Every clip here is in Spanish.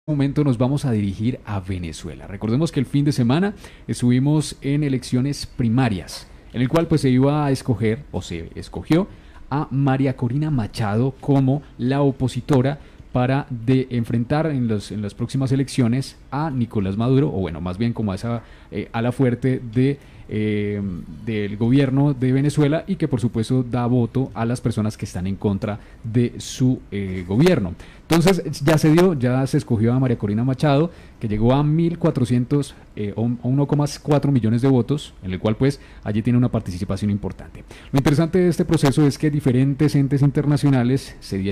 Momento nos vamos a dirigir a Venezuela. Recordemos que el fin de semana estuvimos en elecciones primarias, en el cual pues se iba a escoger o se escogió a María Corina Machado como la opositora para enfrentar en las próximas elecciones a Nicolás Maduro, o bueno, más bien como a esa ala fuerte del gobierno de Venezuela y que por supuesto da voto a las personas que están en contra de su gobierno. Entonces ya se dio, ya se escogió a María Corina Machado, que llegó a 1.400 o 1,4 millones de votos, en el cual pues allí tiene una participación importante. Lo interesante de este proceso es que diferentes entes internacionales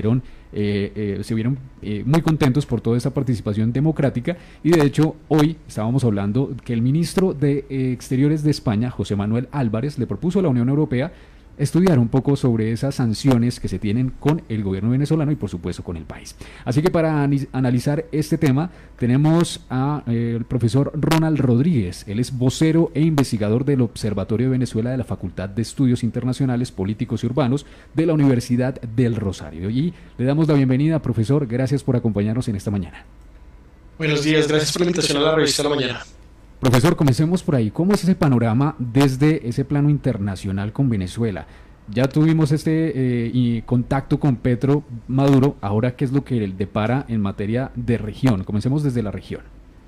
se vieron muy contentos por toda esa participación democrática y de hecho hoy estábamos hablando que el ministro de Exteriores de España, José Manuel Álvarez, le propuso a la Unión Europea estudiar un poco sobre esas sanciones que se tienen con el gobierno venezolano y por supuesto con el país. Así que para analizar este tema tenemos al profesor Ronald Rodríguez. Él es vocero e investigador del Observatorio de Venezuela de la Facultad de Estudios Internacionales, Políticos y Urbanos de la Universidad del Rosario. Y le damos la bienvenida, profesor. Gracias por acompañarnos en esta mañana. Buenos días, gracias por la invitación a la revista de la mañana. Profesor, comencemos por ahí. ¿Cómo es ese panorama desde ese plano internacional con Venezuela? Ya tuvimos contacto con Petro Maduro. Ahora, ¿qué es lo que él depara en materia de región? Comencemos desde la región.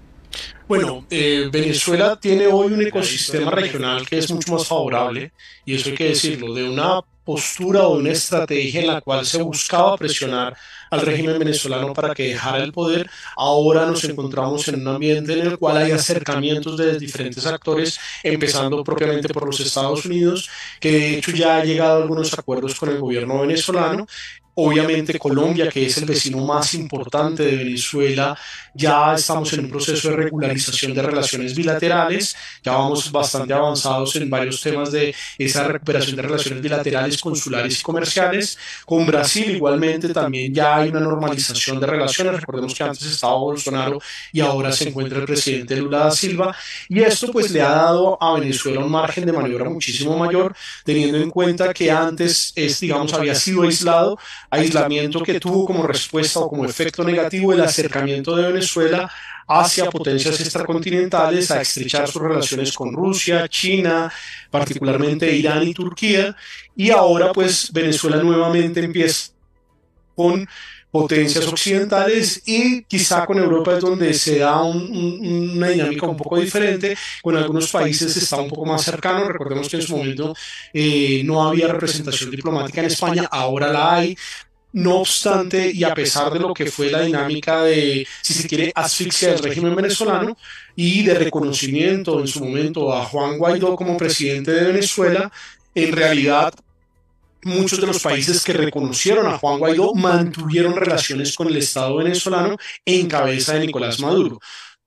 Bueno, Venezuela tiene hoy un ecosistema regional que es mucho más favorable, y eso hay que decirlo, de una postura o una estrategia en la cual se buscaba presionar al régimen venezolano para que dejara el poder. Ahora nos encontramos en un ambiente en el cual hay acercamientos de diferentes actores, empezando propiamente por los Estados Unidos, que de hecho ya ha llegado a algunos acuerdos con el gobierno venezolano. Obviamente Colombia, que es el vecino más importante de Venezuela, ya estamos en un proceso de regularización de relaciones bilaterales, ya vamos bastante avanzados en varios temas de esa recuperación de relaciones bilaterales, consulares y comerciales. Con Brasil igualmente también ya hay una normalización de relaciones, recordemos que antes estaba Bolsonaro y ahora se encuentra el presidente Lula da Silva, y esto pues le ha dado a Venezuela un margen de maniobra muchísimo mayor, teniendo en cuenta que antes digamos, había sido aislamiento que tuvo como respuesta o como efecto negativo el acercamiento de Venezuela hacia potencias extracontinentales, a estrechar sus relaciones con Rusia, China, particularmente Irán y Turquía, y ahora pues Venezuela nuevamente empieza con potencias occidentales y quizá con Europa es donde se da una dinámica un poco diferente. Con algunos países está un poco más cercano. Recordemos que en su momento no había representación diplomática en España, ahora la hay. No obstante, y a pesar de lo que fue la dinámica de, si se quiere, asfixia del régimen venezolano y de reconocimiento en su momento a Juan Guaidó como presidente de Venezuela, en realidad muchos de los países que reconocieron a Juan Guaidó mantuvieron relaciones con el Estado venezolano en cabeza de Nicolás Maduro.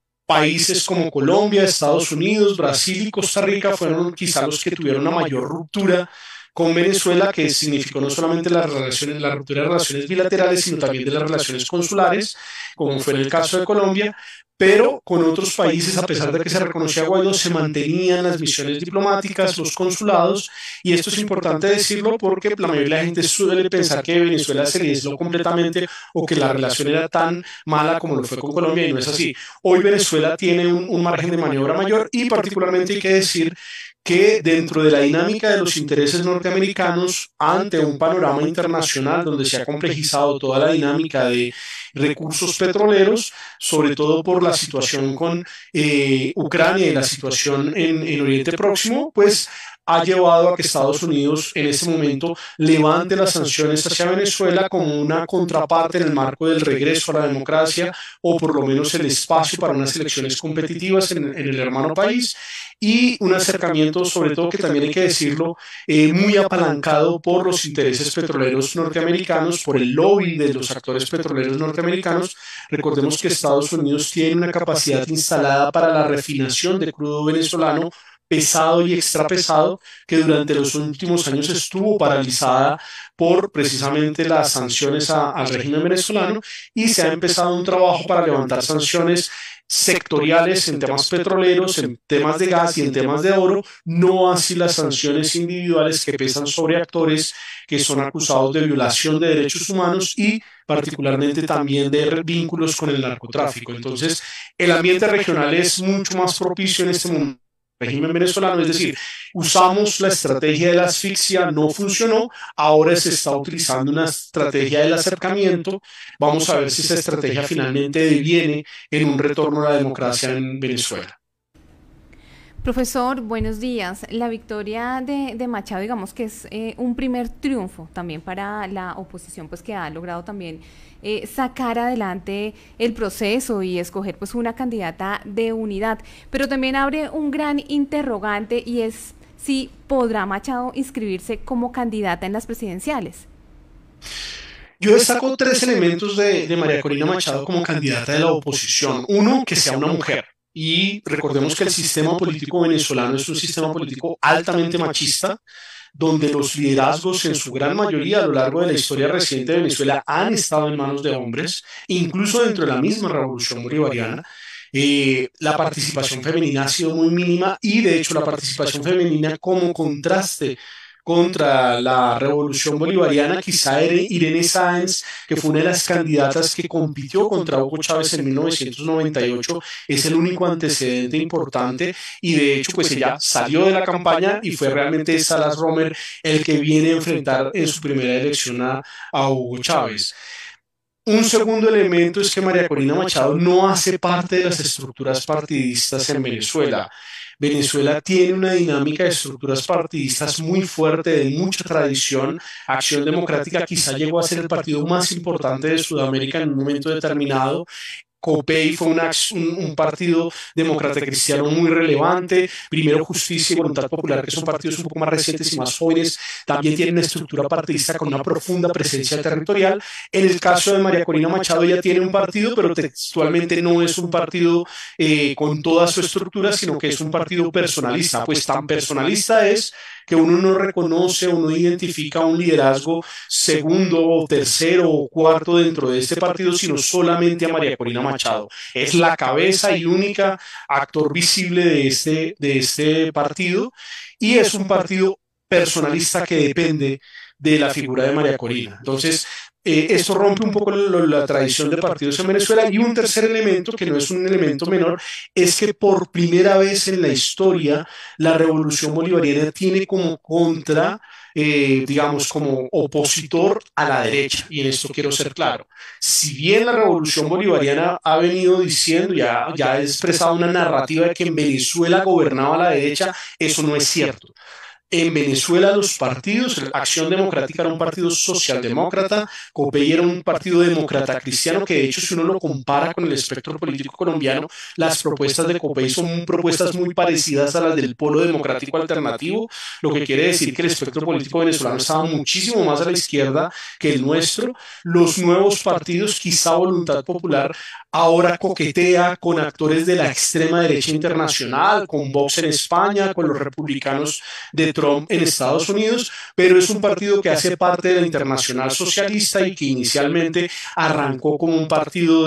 Países como Colombia, Estados Unidos, Brasil y Costa Rica fueron quizá los que tuvieron una mayor ruptura con Venezuela, que significó no solamente la ruptura de relaciones bilaterales, sino también de las relaciones consulares, como fue en el caso de Colombia, pero con otros países, a pesar de que se reconocía a Guaidó, se mantenían las misiones diplomáticas, los consulados, y esto es importante decirlo porque la mayoría de la gente suele pensar que Venezuela se le aisló completamente o que la relación era tan mala como lo fue con Colombia, y no es así. Hoy Venezuela tiene un margen de maniobra mayor, y particularmente hay que decir que dentro de la dinámica de los intereses norteamericanos ante un panorama internacional donde se ha complejizado toda la dinámica de recursos petroleros, sobre todo por la situación con Ucrania y la situación en Oriente Próximo, pues ha llevado a que Estados Unidos en ese momento levante las sanciones hacia Venezuela como una contraparte en el marco del regreso a la democracia, o por lo menos el espacio para unas elecciones competitivas en el hermano país, y un acercamiento, sobre todo, que también hay que decirlo, muy apalancado por los intereses petroleros norteamericanos, por el lobby de los actores petroleros norteamericanos. Recordemos que Estados Unidos tiene una capacidad instalada para la refinación de crudo venezolano pesado y extrapesado, que durante los últimos años estuvo paralizada por precisamente las sanciones al régimen venezolano, y se ha empezado un trabajo para levantar sanciones sectoriales en temas petroleros, en temas de gas y en temas de oro, no así las sanciones individuales que pesan sobre actores que son acusados de violación de derechos humanos y particularmente también de vínculos con el narcotráfico. Entonces, el ambiente regional es mucho más propicio en este momento régimen venezolano, es decir, usamos la estrategia de la asfixia, no funcionó, ahora se está utilizando una estrategia del acercamiento, vamos a ver si esa estrategia finalmente deviene en un retorno a la democracia en Venezuela. Profesor, buenos días. La victoria de Machado, digamos que es un primer triunfo también para la oposición, pues que ha logrado también sacar adelante el proceso y escoger pues una candidata de unidad. Pero también abre un gran interrogante y es si podrá Machado inscribirse como candidata en las presidenciales. Yo destaco tres elementos de María Corina Machado como candidata de la oposición. Uno, que sea una mujer. Y recordemos que el sistema político venezolano es un sistema político altamente machista, donde los liderazgos en su gran mayoría a lo largo de la historia reciente de Venezuela han estado en manos de hombres, incluso dentro de la misma revolución bolivariana. La participación femenina ha sido muy mínima y de hecho la participación femenina como contraste contra la revolución bolivariana, quizá Irene Sáenz, que fue una de las candidatas que compitió contra Hugo Chávez en 1998, es el único antecedente importante y de hecho pues ella salió de la campaña y fue realmente Salas Romer el que viene a enfrentar en su primera elección a Hugo Chávez. Un segundo elemento es que María Corina Machado no hace parte de las estructuras partidistas en Venezuela. Venezuela tiene una dinámica de estructuras partidistas muy fuerte, de mucha tradición. Acción Democrática quizá llegó a ser el partido más importante de Sudamérica en un momento determinado. COPEI fue un partido demócrata cristiano muy relevante. Primero Justicia y Voluntad Popular, que son partidos un poco más recientes y más jóvenes, también tienen una estructura partidista con una profunda presencia territorial. En el caso de María Corina Machado, ella tiene un partido, pero textualmente no es un partido con toda su estructura, sino que es un partido personalista. Pues tan personalista es que uno no reconoce o no identifica un liderazgo segundo o tercero o cuarto dentro de este partido, sino solamente a María Corina Machado. Es la cabeza y única actor visible de este partido y es un partido personalista que depende de la figura de María Corina. Entonces, esto rompe un poco la tradición de partidos en Venezuela. Y un tercer elemento, que no es un elemento menor, es que por primera vez en la historia la revolución bolivariana tiene como contra, digamos, como opositor a la derecha. Y en esto quiero ser claro. Si bien la revolución bolivariana ha venido diciendo, ya ha expresado una narrativa de que en Venezuela gobernaba la derecha, eso no es cierto. En Venezuela los partidos, Acción Democrática era un partido socialdemócrata, COPEI era un partido demócrata cristiano, que de hecho si uno lo compara con el espectro político colombiano, las propuestas de COPEI son propuestas muy parecidas a las del Polo Democrático Alternativo, lo que quiere decir que el espectro político venezolano estaba muchísimo más a la izquierda que el nuestro. Los nuevos partidos, quizá Voluntad Popular, ahora coquetea con actores de la extrema derecha internacional, con Vox en España, con los republicanos de Trump en Estados Unidos, pero es un partido que hace parte de la Internacional Socialista y que inicialmente arrancó como un partido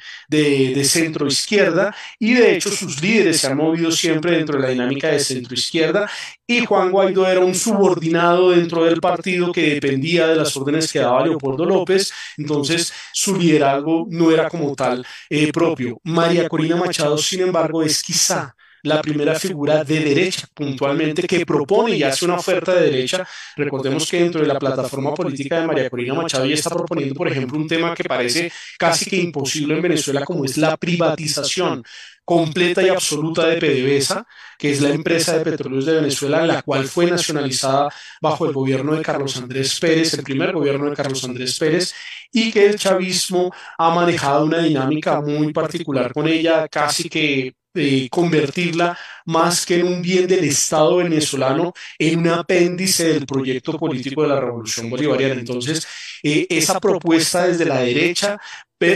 de centro izquierda y de hecho sus líderes se han movido siempre dentro de la dinámica de centro izquierda y Juan Guaidó era un subordinado dentro del partido que dependía de las órdenes que daba Leopoldo López, entonces su liderazgo no era como tal propio. María Corina Machado, sin embargo, es quizá la primera figura de derecha puntualmente que propone y hace una oferta de derecha. Recordemos que dentro de la plataforma política de María Corina Machado ya está proponiendo, por ejemplo, un tema que parece casi que imposible en Venezuela, como es la privatización completa y absoluta de PDVSA, que es la empresa de petróleos de Venezuela, la cual fue nacionalizada bajo el gobierno de Carlos Andrés Pérez, el primer gobierno de Carlos Andrés Pérez, y que el chavismo ha manejado una dinámica muy particular con ella, casi que convertirla más que en un bien del Estado venezolano, en un apéndice del proyecto político de la Revolución Bolivariana. Entonces, esa propuesta desde la derecha, pero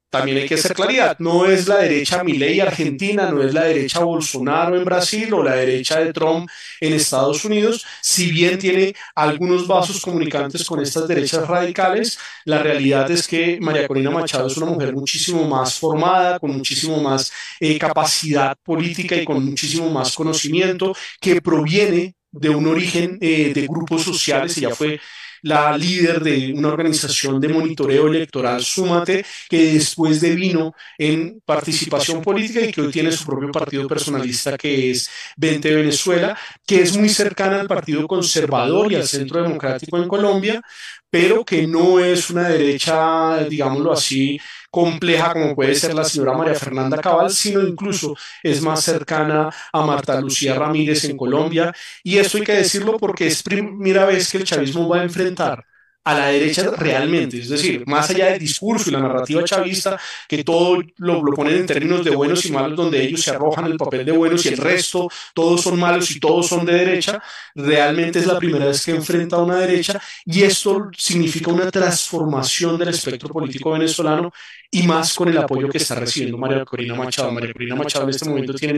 también hay que hacer claridad, no es la derecha Milei argentina, no es la derecha Bolsonaro en Brasil o la derecha de Trump en Estados Unidos, si bien tiene algunos vasos comunicantes con estas derechas radicales, la realidad es que María Corina Machado es una mujer muchísimo más formada, con muchísimo más capacidad política y con muchísimo más conocimiento, que proviene de un origen de grupos sociales. Ella fue la líder de una organización de monitoreo electoral, Súmate, que después devino en participación política y que hoy tiene su propio partido personalista, que es Vente Venezuela, que es muy cercana al Partido Conservador y al Centro Democrático en Colombia, pero que no es una derecha, digámoslo así, compleja como puede ser la señora María Fernanda Cabal, sino incluso es más cercana a Marta Lucía Ramírez en Colombia. Y esto hay que decirlo porque es primera vez que el chavismo va a enfrentar a la derecha realmente, es decir, más allá del discurso y la narrativa chavista, que todo lo ponen en términos de buenos y malos, donde ellos se arrojan el papel de buenos y el resto, todos son malos y todos son de derecha, realmente es la primera vez que enfrenta a una derecha y esto significa una transformación del espectro político venezolano y más con el apoyo que está recibiendo María Corina Machado. María Corina Machado en este momento tiene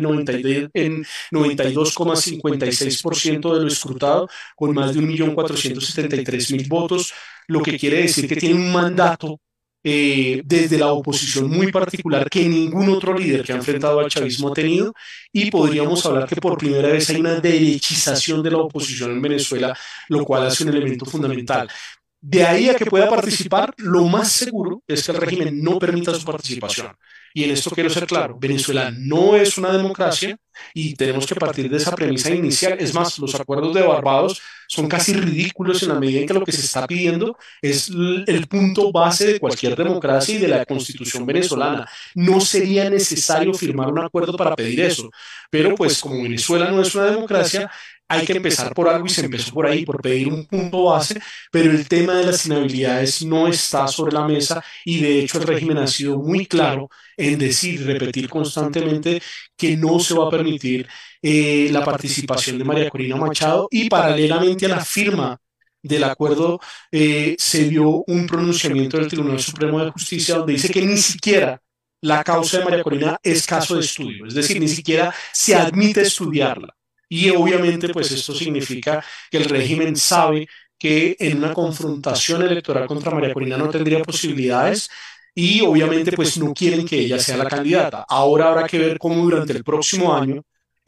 92,56% de lo escrutado, con más de 1.473.000 votos, lo que quiere decir que tiene un mandato desde la oposición muy particular que ningún otro líder que ha enfrentado al chavismo ha tenido, y podríamos hablar que por primera vez hay una derechización de la oposición en Venezuela, lo cual hace un elemento fundamental. De ahí a que pueda participar, lo más seguro es que el régimen no permita su participación. Y en esto quiero ser claro, Venezuela no es una democracia y tenemos que partir de esa premisa inicial. Es más, los acuerdos de Barbados son casi ridículos en la medida en que lo que se está pidiendo es el punto base de cualquier democracia y de la constitución venezolana. No sería necesario firmar un acuerdo para pedir eso, pero pues como Venezuela no es una democracia, hay que empezar por algo y se empezó por ahí, por pedir un punto base, pero el tema de las inhabilidades no está sobre la mesa y de hecho el régimen ha sido muy claro en decir y repetir constantemente que no se va a permitir la participación de María Corina Machado, y paralelamente a la firma del acuerdo se dio un pronunciamiento del Tribunal Supremo de Justicia donde dice que ni siquiera la causa de María Corina es caso de estudio, es decir, ni siquiera se admite estudiarla. Y obviamente pues esto significa que el régimen sabe que en una confrontación electoral contra María Corina no tendría posibilidades y obviamente pues no quieren que ella sea la candidata. Ahora habrá que ver cómo durante el próximo año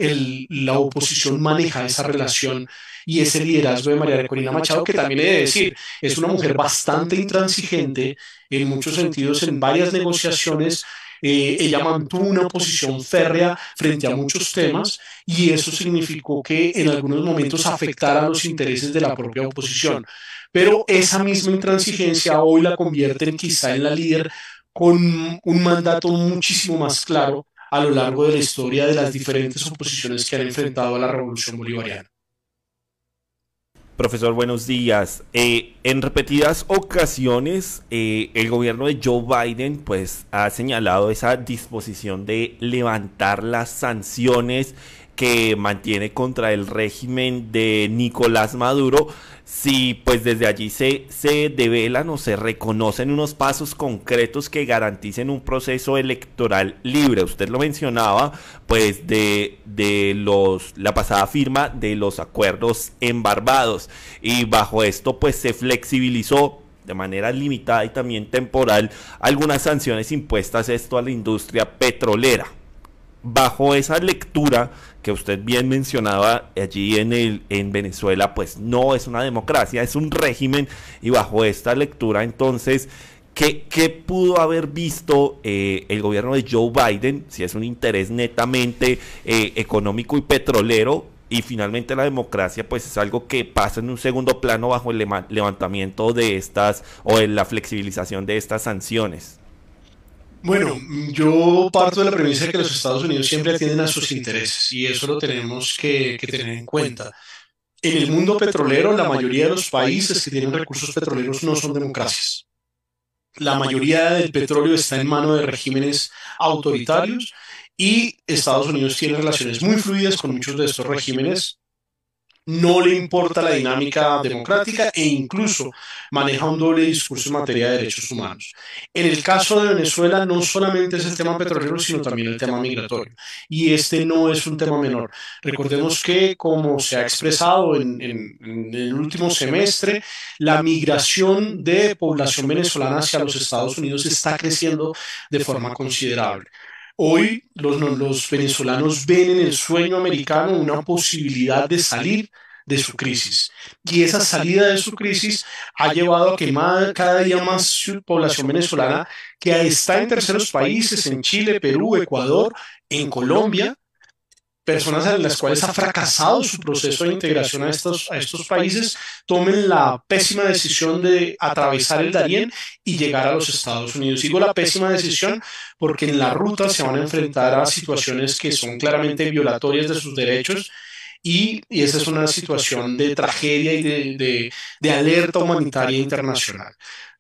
la oposición maneja esa relación y ese liderazgo de María Corina Machado, que también he de decir, es una mujer bastante intransigente en muchos sentidos en varias negociaciones. Ella mantuvo una posición férrea frente a muchos temas y eso significó que en algunos momentos afectara los intereses de la propia oposición. Pero esa misma intransigencia hoy la convierte quizá en la líder con un mandato muchísimo más claro a lo largo de la historia de las diferentes oposiciones que han enfrentado a la revolución bolivariana. Profesor, buenos días. En repetidas ocasiones, el gobierno de Joe Biden pues, ha señalado esa disposición de levantar las sanciones que mantiene contra el régimen de Nicolás Maduro, si pues desde allí se develan o se reconocen unos pasos concretos que garanticen un proceso electoral libre. Usted lo mencionaba, pues la pasada firma de los acuerdos en Barbados, y bajo esto pues se flexibilizó de manera limitada y también temporal algunas sanciones impuestas esto a la industria petrolera. Bajo esa lectura que usted bien mencionaba, allí en Venezuela pues no es una democracia, es un régimen, y bajo esta lectura entonces, ¿qué pudo haber visto el gobierno de Joe Biden, si es un interés netamente económico y petrolero, y finalmente la democracia pues es algo que pasa en un segundo plano bajo el levantamiento de estas o en la flexibilización de estas sanciones? Bueno, yo parto de la premisa de que los Estados Unidos siempre atienden a sus intereses y eso lo tenemos que tener en cuenta. En el mundo petrolero, la mayoría de los países que tienen recursos petroleros no son democracias. La mayoría del petróleo está en manos de regímenes autoritarios y Estados Unidos tiene relaciones muy fluidas con muchos de estos regímenes no le importa la dinámica democrática e incluso maneja un doble discurso en materia de derechos humanos. En el caso de Venezuela no solamente es el tema petrolero, sino también el tema migratorio. Y este no es un tema menor. Recordemos que, como se ha expresado en el último semestre, la migración de población venezolana hacia los Estados Unidos está creciendo de forma considerable. Hoy los venezolanos ven en el sueño americano una posibilidad de salir de su crisis. Y esa salida de su crisis ha llevado a que cada día más población venezolana que está en terceros países, en Chile, Perú, Ecuador, en Colombia, personas en las cuales ha fracasado su proceso de integración a estos países, tomen la pésima decisión de atravesar el Darién y llegar a los Estados Unidos. Digo la pésima decisión porque en la ruta se van a enfrentar a situaciones que son claramente violatorias de sus derechos y esa es una situación de tragedia y de alerta humanitaria internacional.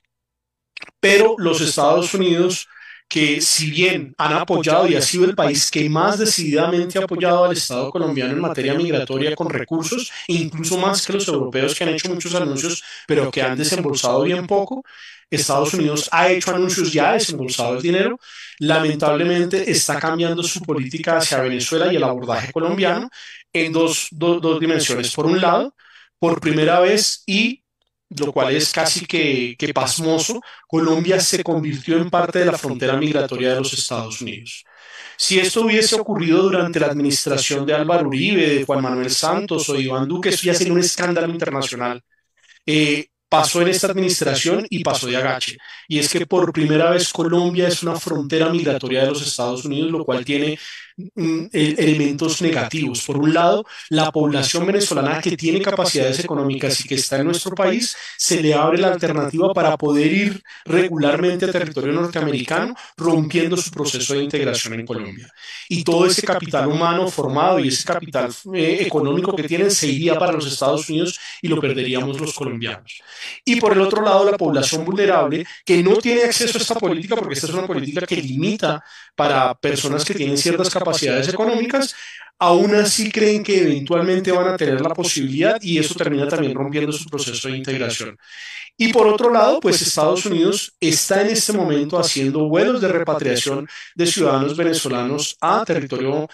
Pero los Estados Unidos, que si bien han apoyado y ha sido el país que más decididamente ha apoyado al Estado colombiano en materia migratoria con recursos, incluso más que los europeos que han hecho muchos anuncios, pero que han desembolsado bien poco, Estados Unidos ha hecho anuncios, ya ha desembolsado el dinero, lamentablemente está cambiando su política hacia Venezuela y el abordaje colombiano en dos dimensiones. Por un lado, por primera vez y lo cual es casi que pasmoso, Colombia se convirtió en parte de la frontera migratoria de los Estados Unidos. Si esto hubiese ocurrido durante la administración de Álvaro Uribe, de Juan Manuel Santos o de Iván Duque, eso ya sería un escándalo internacional. Pasó en esta administración y pasó de agache. Y es que por primera vez Colombia es una frontera migratoria de los Estados Unidos, lo cual tiene elementos negativos. Por un lado, la población venezolana que tiene capacidades económicas y que está en nuestro país, se le abre la alternativa para poder ir regularmente a territorio norteamericano, rompiendo su proceso de integración en Colombia. Y todo ese capital humano formado y ese capital económico que tienen se iría para los Estados Unidos y lo perderíamos los colombianos. Y por el otro lado, la población vulnerable que no tiene acceso a esta política, porque esta es una política que limita para personas que tienen ciertas capacidades económicas, aún así creen que eventualmente van a tener la posibilidad y eso termina también rompiendo su proceso de integración. Y por otro lado, pues Estados Unidos está en este momento haciendo vuelos de repatriación de ciudadanos venezolanos a territorio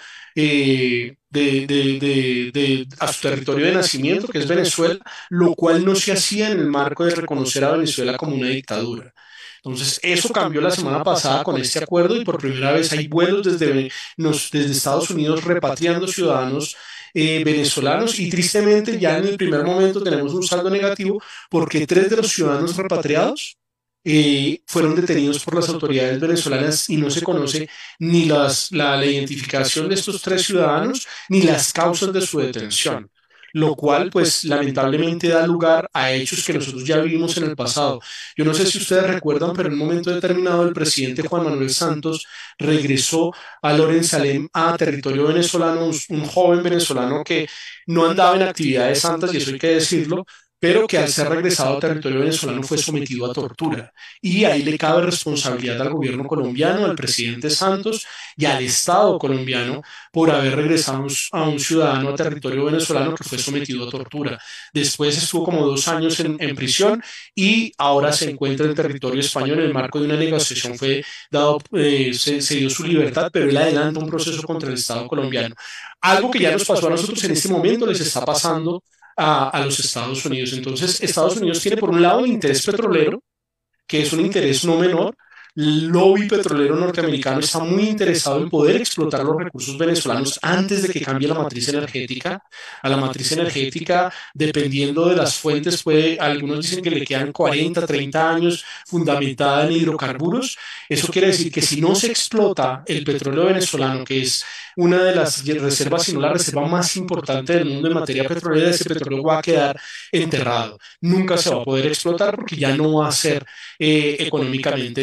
a su territorio de nacimiento, que es Venezuela, lo cual no se hacía en el marco de reconocer a Venezuela como una dictadura. Entonces, eso cambió la semana pasada con este acuerdo y por primera vez hay vuelos desde Estados Unidos repatriando ciudadanos venezolanos y tristemente ya en el primer momento tenemos un saldo negativo porque 3 de los ciudadanos repatriados fueron detenidos por las autoridades venezolanas y no se conoce ni la identificación de estos 3 ciudadanos ni las causas de su detención, lo cual pues lamentablemente da lugar a hechos que nosotros ya vivimos en el pasado. Yo no sé si ustedes recuerdan, pero en un momento determinado el presidente Juan Manuel Santos regresó a Loren Salem a territorio venezolano, un joven venezolano que no andaba en actividades santas, y eso hay que decirlo, pero que al ser regresado a territorio venezolano fue sometido a tortura. Y ahí le cabe responsabilidad al gobierno colombiano, al presidente Santos y al Estado colombiano por haber regresado a un ciudadano a territorio venezolano que fue sometido a tortura. Después estuvo como 2 años en prisión y ahora se encuentra en territorio español. En el marco de una negociación se dio su libertad, pero él adelanta un proceso contra el Estado colombiano. Algo que ya nos pasó a nosotros en este momento les está pasando a los Estados Unidos. Entonces, Estados Unidos tiene por un lado el interés petrolero, que es un interés no menor. El lobby petrolero norteamericano está muy interesado en poder explotar los recursos venezolanos antes de que cambie la matriz energética. A la matriz energética, dependiendo de las fuentes, algunos dicen que le quedan 40, 30 años fundamentada en hidrocarburos. Eso quiere decir que si no se explota el petróleo venezolano, que es una de las reservas, si no la reserva más importante del mundo en materia petrolera, ese petróleo va a quedar enterrado. Nunca se va a poder explotar porque ya no va a ser económicamente viable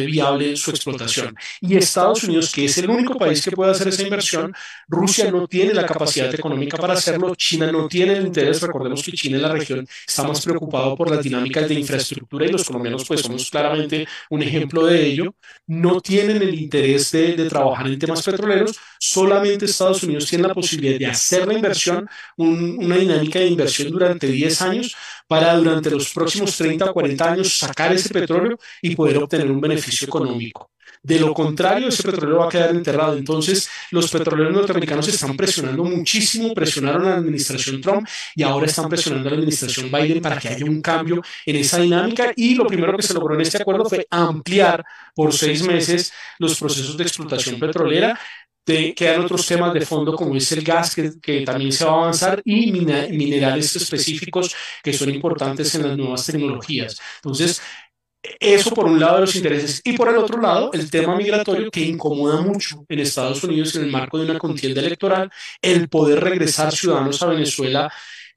rentable su explotación. Y Estados Unidos, que es el único país que puede hacer esa inversión, Rusia no tiene la capacidad económica para hacerlo, China no tiene el interés. Recordemos que China en la región está más preocupado por las dinámicas de infraestructura y los colombianos pues somos claramente un ejemplo de ello. No tienen el interés de trabajar en temas petroleros, solamente Estados Unidos tiene la posibilidad de hacer la inversión, una dinámica de inversión durante 10 años para durante los próximos 30 o 40 años sacar ese petróleo y poder obtener un beneficio económico. De lo contrario, ese petróleo va a quedar enterrado. Entonces, los petroleros norteamericanos están presionando muchísimo, presionaron a la administración Trump y ahora están presionando a la administración Biden para que haya un cambio en esa dinámica. Y lo primero que se logró en este acuerdo fue ampliar por 6 meses los procesos de explotación petrolera. Quedan otros temas de fondo como es el gas que también se va a avanzar y minerales específicos que son importantes en las nuevas tecnologías. Entonces, eso por un lado de los intereses y por el otro lado el tema migratorio que incomoda mucho en Estados Unidos en el marco de una contienda electoral, el poder regresar ciudadanos a Venezuela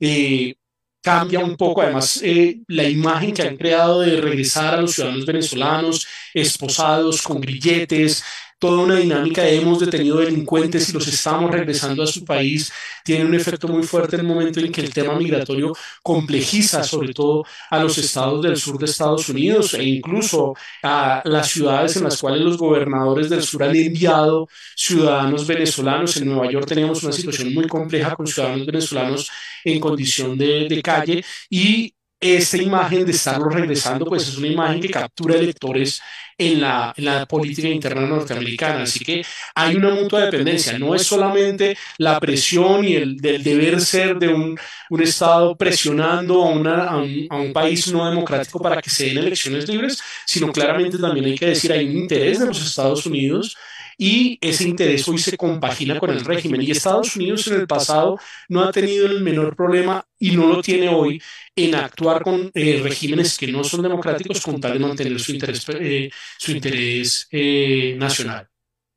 cambia un poco además la imagen que han creado de regresar a los ciudadanos venezolanos esposados con grilletes, toda una dinámica de hemos detenido delincuentes y los estamos regresando a su país, tiene un efecto muy fuerte en el momento en que el tema migratorio complejiza sobre todo a los estados del sur de Estados Unidos e incluso a las ciudades en las cuales los gobernadores del sur han enviado ciudadanos venezolanos. En Nueva York teníamos una situación muy compleja con ciudadanos venezolanos en condición de calle y esta imagen de estarlos regresando, pues es una imagen que captura electores en la política interna norteamericana. Así que hay una mutua dependencia. No es solamente la presión y del deber ser de un Estado presionando a un país no democrático para que se den elecciones libres, sino claramente también hay que decir hay un interés de los Estados Unidos y ese interés hoy se compagina con el régimen. Y Estados Unidos en el pasado no ha tenido el menor problema y no lo tiene hoy en actuar con regímenes que no son democráticos con tal de mantener su interés nacional.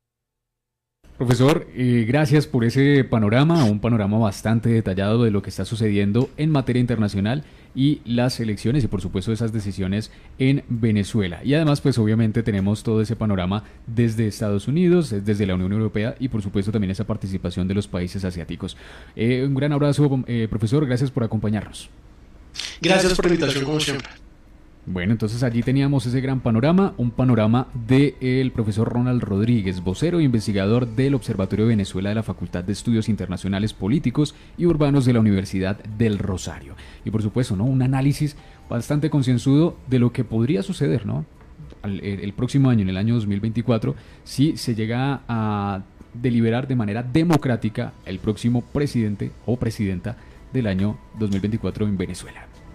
Profesor, gracias por ese panorama, un panorama bastante detallado de lo que está sucediendo en materia internacional y las elecciones y por supuesto esas decisiones en Venezuela. Y además pues obviamente tenemos todo ese panorama desde Estados Unidos, desde la Unión Europea y por supuesto también esa participación de los países asiáticos. Un gran abrazo, profesor, gracias por acompañarnos. Gracias por la invitación como siempre. Bueno, entonces allí teníamos ese gran panorama, un panorama del profesor Ronald Rodríguez, vocero e investigador del Observatorio de Venezuela de la Facultad de Estudios Internacionales Políticos y Urbanos de la Universidad del Rosario. Y por supuesto, ¿no? Un análisis bastante concienzudo de lo que podría suceder, ¿no? El próximo año, en el año 2024, si se llega a deliberar de manera democrática el próximo presidente o presidenta del año 2024 en Venezuela.